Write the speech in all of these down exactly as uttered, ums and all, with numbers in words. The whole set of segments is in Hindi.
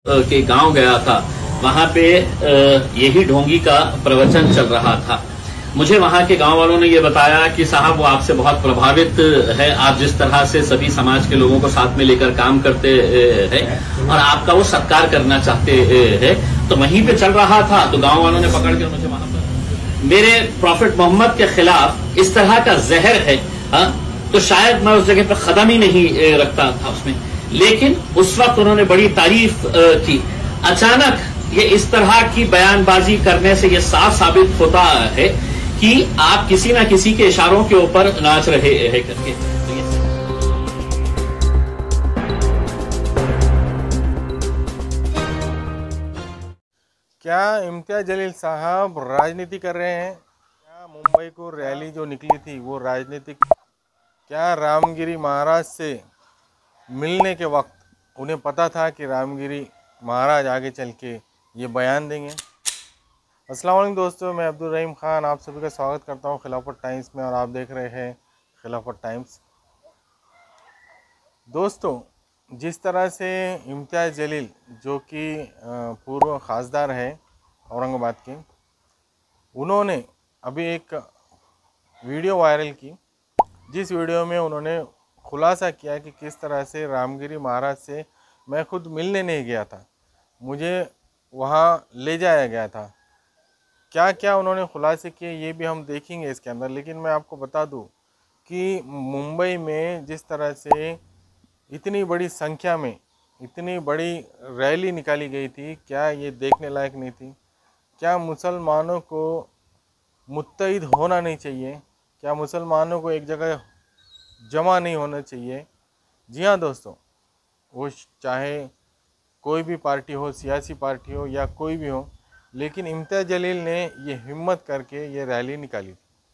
के गांव गया था, वहां पे यही ढोंगी का प्रवचन चल रहा था। मुझे वहां के गांव वालों ने ये बताया कि साहब वो आपसे बहुत प्रभावित है, आप जिस तरह से सभी समाज के लोगों को साथ में लेकर काम करते हैं और आपका वो सत्कार करना चाहते हैं। तो वहीं पे चल रहा था तो गांव वालों ने पकड़ कर मुझे वहां पर मेरे प्रॉफिट मोहम्मद के खिलाफ इस तरह का जहर है हा? तो शायद मैं उस जगह पर कदम ही नहीं रखता था उसमें। लेकिन उस वक्त उन्होंने बड़ी तारीफ की। अचानक ये इस तरह की बयानबाजी करने से ये साफ साबित होता है कि आप किसी ना किसी के इशारों के ऊपर नाच रहे हैं करके। क्या इम्तियाज जलील साहब राजनीति कर रहे हैं? क्या मुंबई को रैली जो निकली थी वो राजनीतिक? क्या रामगिरी महाराज से मिलने के वक्त उन्हें पता था कि रामगिरी महाराज आगे चल के ये बयान देंगे? अस्सलाम वालेकुम दोस्तों, मैं अब्दुल रहीम ख़ान आप सभी का स्वागत करता हूँ खिलाफत टाइम्स में और आप देख रहे हैं खिलाफत टाइम्स। दोस्तों, जिस तरह से इम्तियाज जलील जो कि पूर्व खासदार है औरंगाबाद के, उन्होंने अभी एक वीडियो वायरल की, जिस वीडियो में उन्होंने खुलासा किया कि किस तरह से रामगिरी महाराज से मैं खुद मिलने नहीं गया था, मुझे वहाँ ले जाया गया था। क्या क्या उन्होंने खुलासे किए ये भी हम देखेंगे इसके अंदर। लेकिन मैं आपको बता दूं कि मुंबई में जिस तरह से इतनी बड़ी संख्या में इतनी बड़ी रैली निकाली गई थी, क्या ये देखने लायक नहीं थी? क्या मुसलमानों को मुत्तहिद होना नहीं चाहिए? क्या मुसलमानों को एक जगह जमा नहीं होना चाहिए? जी हाँ दोस्तों, वो चाहे कोई भी पार्टी हो, सियासी पार्टी हो या कोई भी हो, लेकिन इम्तियाज जलील ने ये हिम्मत करके ये रैली निकाली।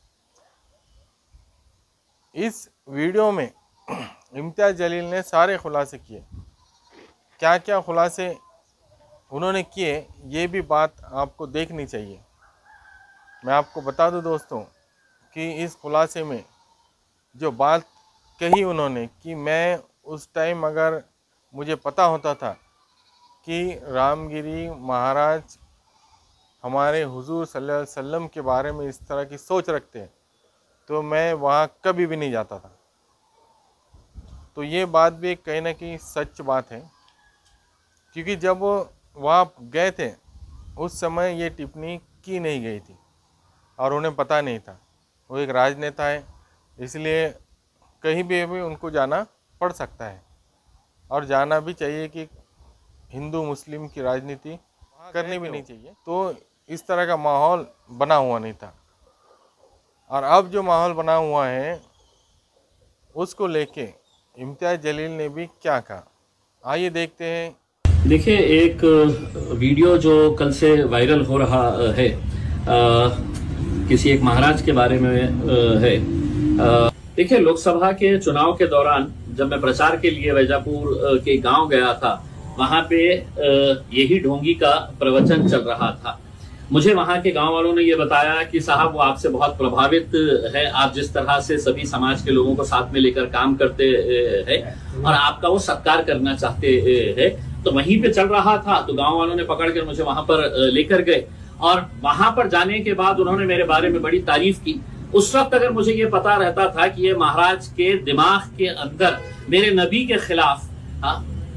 इस वीडियो में इम्तियाज जलील ने सारे खुलासे किए। क्या क्या खुलासे उन्होंने किए ये भी बात आपको देखनी चाहिए। मैं आपको बता दूं दोस्तों कि इस खुलासे में जो बात कही उन्होंने कि मैं उस टाइम अगर मुझे पता होता था कि रामगिरी महाराज हमारे हुजूर सल्लल्लाहु अलैहि वसल्लम के बारे में इस तरह की सोच रखते हैं तो मैं वहाँ कभी भी नहीं जाता था। तो ये बात भी कहीं ना कहीं सच बात है, क्योंकि जब वो वहाँ गए थे उस समय ये टिप्पणी की नहीं गई थी और उन्हें पता नहीं था। वो एक राजनेता है, इसलिए कहीं भी भी उनको जाना पड़ सकता है और जाना भी चाहिए कि हिंदू मुस्लिम की राजनीति करनी भी नहीं चाहिए। तो इस तरह का माहौल बना हुआ नहीं था और अब जो माहौल बना हुआ है उसको लेके इम्तियाज जलील ने भी क्या कहा, आइए देखते हैं। देखिए, एक वीडियो जो कल से वायरल हो रहा है आ, किसी एक महाराज के बारे में आ, है। देखिए, लोकसभा के चुनाव के दौरान जब मैं प्रचार के लिए वैजापुर के गांव गया था, वहां पे यही ढोंगी का प्रवचन चल रहा था। मुझे वहां के गांव वालों ने ये बताया कि साहब वो आपसे बहुत प्रभावित है, आप जिस तरह से सभी समाज के लोगों को साथ में लेकर काम करते हैं और आपका वो सत्कार करना चाहते हैं। तो वहीं पे चल रहा था तो गांव वालों ने पकड़ कर मुझे वहां पर लेकर गए और वहां पर जाने के बाद उन्होंने मेरे बारे में बड़ी तारीफ की। उस वक्त अगर मुझे ये पता रहता था कि ये महाराज के दिमाग के अंदर मेरे नबी के खिलाफ, हाँ,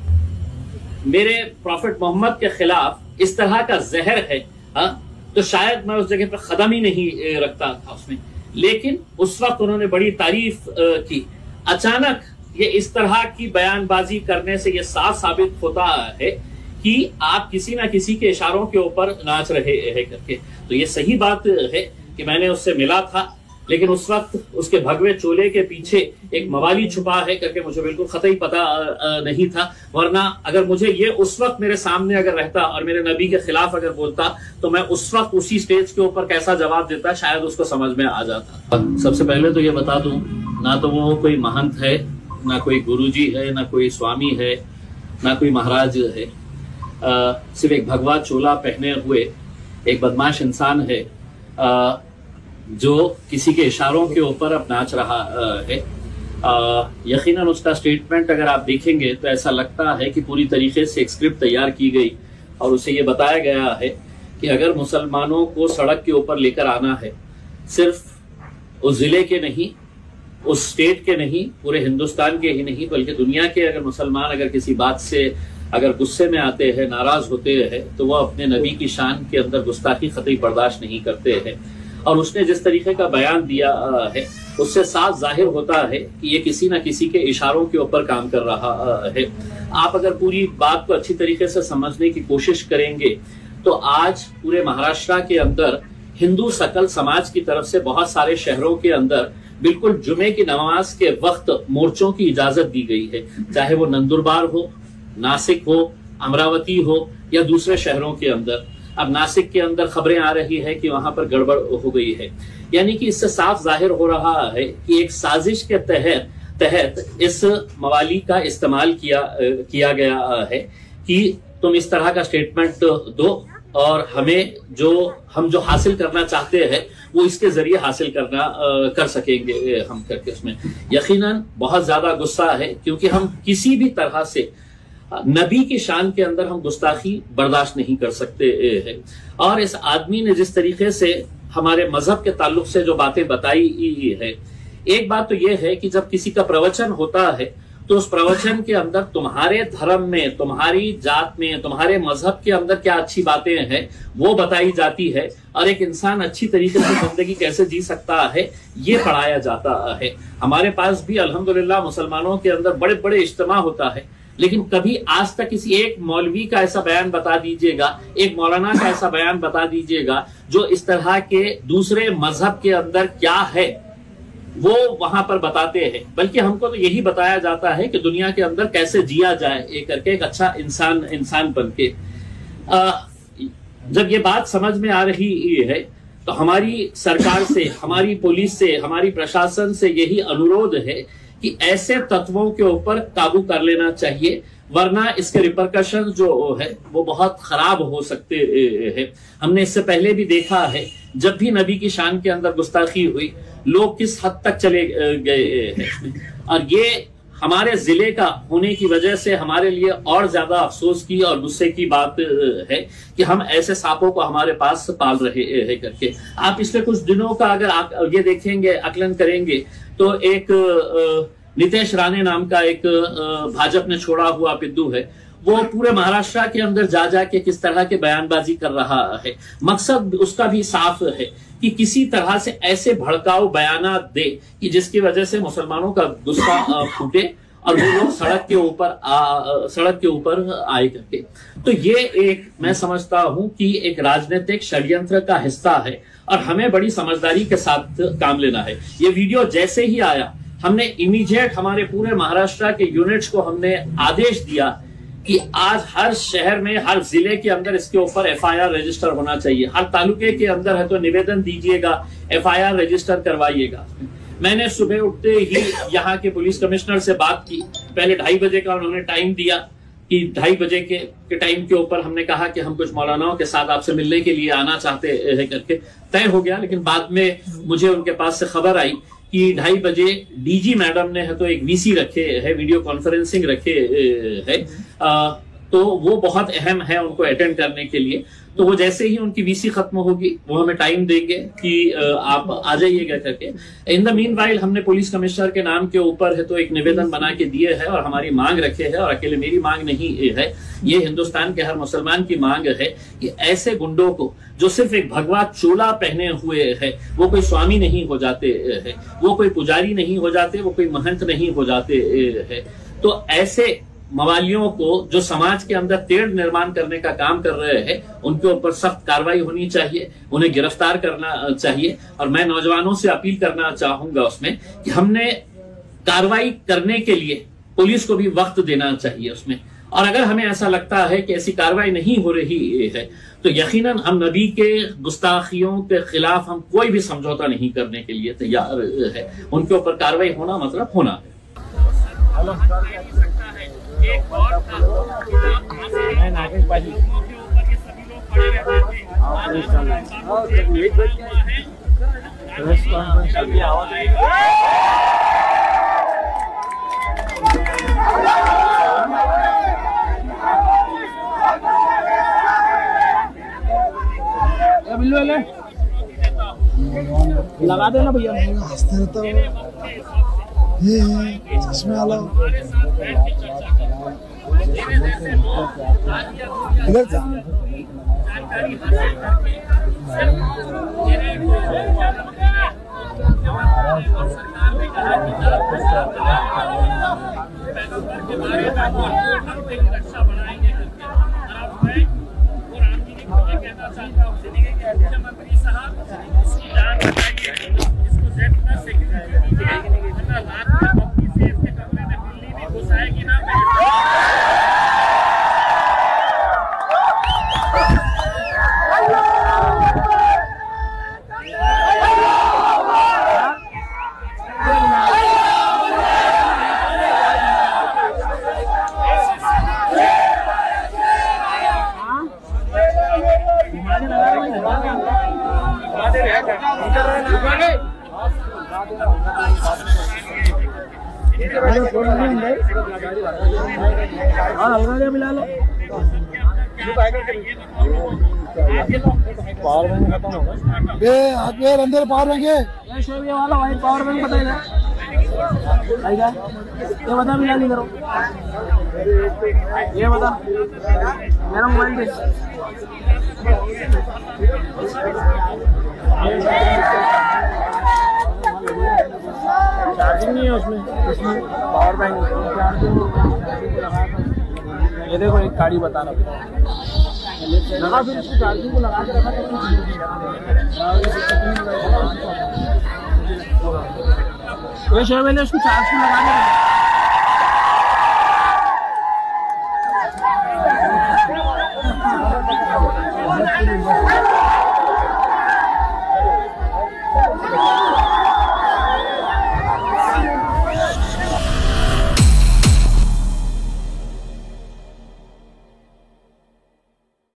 मेरे प्रॉफिट मोहम्मद के खिलाफ इस तरह का जहर है, हाँ, तो शायद मैं उस जगह पर कदम ही नहीं रखता था उसमें। लेकिन उस वक्त उन्होंने बड़ी तारीफ की। अचानक ये इस तरह की बयानबाजी करने से ये साफ साबित होता है कि आप किसी ना किसी के इशारों के ऊपर नाच रहे हैं करके। तो ये सही बात है कि मैंने उससे मिला था, लेकिन उस वक्त उसके भगवे चोले के पीछे एक मवाली छुपा है करके मुझे बिल्कुल कतई पता नहीं था। वरना अगर मुझे ये उस वक्त मेरे सामने अगर रहता और मेरे नबी के खिलाफ अगर बोलता तो मैं उस वक्त उसी स्टेज के ऊपर कैसा जवाब देता शायद उसको समझ में आ जाता। सबसे पहले तो ये बता दूं, ना तो वो कोई महंत है, ना कोई गुरुजी है, ना कोई स्वामी है, ना कोई महाराज है। आ, सिर्फ एक भगवा चोला पहने हुए एक बदमाश इंसान है आ, जो किसी के इशारों के ऊपर अब नाच रहा है। यकीनन उसका स्टेटमेंट अगर आप देखेंगे तो ऐसा लगता है कि पूरी तरीके से एक स्क्रिप्ट तैयार की गई और उसे ये बताया गया है कि अगर मुसलमानों को सड़क के ऊपर लेकर आना है, सिर्फ उस जिले के नहीं, उस स्टेट के नहीं, पूरे हिंदुस्तान के ही नहीं, बल्कि दुनिया के अगर मुसलमान अगर किसी बात से अगर गुस्से में आते हैं, नाराज होते हैं, तो वह अपने नबी की शान के अंदर गुस्ताखी कतई बर्दाश्त नहीं करते हैं। और उसने जिस तरीके का बयान दिया है उससे साफ जाहिर होता है कि ये किसी न किसी के इशारों के ऊपर काम कर रहा है। आप अगर पूरी बात को अच्छी तरीके से समझने की कोशिश करेंगे तो आज पूरे महाराष्ट्र के अंदर हिंदू सकल समाज की तरफ से बहुत सारे शहरों के अंदर बिल्कुल जुमे की नमाज के वक्त मोर्चों की इजाजत दी गई है, चाहे वो नंदुरबार हो, नासिक हो, अमरावती हो या दूसरे शहरों के अंदर। अब नासिक के अंदर खबरें आ रही है कि वहां पर गड़बड़ हो गई है, यानी कि इससे साफ जाहिर हो रहा है कि एक साजिश के तहत तहत इस मवाली का इस्तेमाल किया किया गया है कि तुम इस तरह का स्टेटमेंट दो और हमें जो हम जो हासिल करना चाहते हैं वो इसके जरिए हासिल करना आ, कर सकेंगे हम करके। उसमें यकीनन बहुत ज्यादा गुस्सा है क्योंकि हम किसी भी तरह से नबी की शान के अंदर हम गुस्ताखी बर्दाश्त नहीं कर सकते हैं। और इस आदमी ने जिस तरीके से हमारे मजहब के ताल्लुक से जो बातें बताई है, एक बात तो यह है कि जब किसी का प्रवचन होता है तो उस प्रवचन के अंदर तुम्हारे धर्म में, तुम्हारी जात में, तुम्हारे मजहब के अंदर क्या अच्छी बातें हैं वो बताई जाती है और एक इंसान अच्छी तरीके से जिंदगी कैसे जी सकता है ये पढ़ाया जाता है। हमारे पास भी अल्हम्दुलिल्लाह मुसलमानों के अंदर बड़े बड़े इज्तिमा होता है, लेकिन कभी आज तक किसी एक मौलवी का ऐसा बयान बता दीजिएगा, एक मौलाना का ऐसा बयान बता दीजिएगा जो इस तरह के दूसरे मजहब के अंदर क्या है वो वहां पर बताते हैं। बल्कि हमको तो यही बताया जाता है कि दुनिया के अंदर कैसे जिया जाए एक करके, एक अच्छा इंसान इंसान बन के। जब ये बात समझ में आ रही है तो हमारी सरकार से, हमारी पुलिस से, हमारी प्रशासन से यही अनुरोध है कि ऐसे तत्वों के ऊपर काबू कर लेना चाहिए, वरना इसके रिपरकशन जो है वो बहुत खराब हो सकते हैं। हमने इससे पहले भी देखा है जब भी नबी की शान के अंदर गुस्ताखी हुई लोग किस हद तक चले गए हैं। और ये हमारे जिले का होने की वजह से हमारे लिए और ज्यादा अफसोस की और गुस्से की बात है कि हम ऐसे सांपों को हमारे पास पाल रहे हैं करके। आप पिछले कुछ दिनों का अगर आप ये देखेंगे, आकलन करेंगे तो एक नितेश राणे नाम का एक भाजपा ने छोड़ा हुआ पिद्दू है, वो पूरे महाराष्ट्र के अंदर जा जा के किस तरह के बयानबाजी कर रहा है। मकसद उसका भी साफ है कि किसी तरह से ऐसे भड़काऊ बयानात दे कि जिसकी वजह से मुसलमानों का गुस्सा फूटे और वो लोग सड़क के ऊपर सड़क के ऊपर आए करके। तो ये एक मैं समझता हूं कि एक राजनीतिक षड्यंत्र का हिस्सा है और हमें बड़ी समझदारी के साथ काम लेना है। ये वीडियो जैसे ही आया हमने इमीडिएट हमारे पूरे महाराष्ट्र के यूनिट्स को हमने आदेश दिया कि आज हर शहर में, हर जिले के अंदर इसके ऊपर एफ आई आर रजिस्टर होना चाहिए। हर तालुके के अंदर है तो निवेदन दीजिएगा, एफ आई आर रजिस्टर करवाइएगा। मैंने सुबह उठते ही यहाँ के पुलिस कमिश्नर से बात की, पहले ढाई बजे का उन्होंने टाइम दिया कि ढाई बजे के, के टाइम के ऊपर हमने कहा कि हम कुछ मौलानाओं के साथ आपसे मिलने के लिए आना चाहते हैं करके तय हो गया। लेकिन बाद में मुझे उनके पास से खबर आई कि ढाई बजे डीजी मैडम ने है तो एक वीसी रखे है, वीडियो कॉन्फ्रेंसिंग रखे है, तो वो बहुत अहम है उनको अटेंड करने के लिए। तो वो जैसे ही उनकी वीसी खत्म होगी वो हमें टाइम देंगे कि आप आ जाइएगा करके। इन द मीन वाइल हमने पुलिस कमिश्नर के नाम के ऊपर है तो एक निवेदन बना के दिए है और हमारी मांग रखे है, और अकेले मेरी मांग नहीं है, ये हिंदुस्तान के हर मुसलमान की मांग है कि ऐसे गुंडों को जो सिर्फ एक भगवा चोला पहने हुए है, वो कोई स्वामी नहीं हो जाते है, वो कोई पुजारी नहीं हो जाते, वो कोई महंत नहीं हो जाते है, तो ऐसे मवालियों को जो समाज के अंदर तेढ़ निर्माण करने का काम कर रहे हैं उनके ऊपर सख्त कार्रवाई होनी चाहिए, उन्हें गिरफ्तार करना चाहिए। और मैं नौजवानों से अपील करना चाहूंगा उसमें कि हमने कार्रवाई करने के लिए पुलिस को भी वक्त देना चाहिए उसमें। और अगर हमें ऐसा लगता है कि ऐसी कार्रवाई नहीं हो रही है तो यकीनन हम नबी के गुस्ताखियों के खिलाफ हम कोई भी समझौता नहीं करने के लिए तैयार है। उनके ऊपर कार्रवाई होना मतलब होना है। एक और नागरिक पाजी के ऊपर ये सभी लोग पड़े रहते थे। आज बिल वाले लगा देना भैया। हंसते रहता हूँ। ये है चश्मे वाला। इधर जा। रक्षा बढ़ाएंगे और राम जी ने मुझे कहना चाहता हूँ कि मंत्री साहब इसकी जान बताइए, इसको जेड प्लस सिक्योरिटी दीजिए, वरना रात में पत्नी से इसके कमरे में बिल्ली भी घुस आएगी ना। मिला लो। पावर बैंक खत्म होगा बे आगे अंदर पावर बैंक है। ये शोभे वाला वाइट पावर बैंक बताइए आएगा। ये बता मिला ली करो। ये बता मेरा मोबाइल दे। चार्जिंग नहीं है उसमें, उसमें पावर बैंक चार्जिंग लगाया था। ये देखो एक गाड़ी बता रहा लगा, फिर उसकी चार्जिंग को लगा के रखा था। ये शोभे ने उसको चार्ज को लगा के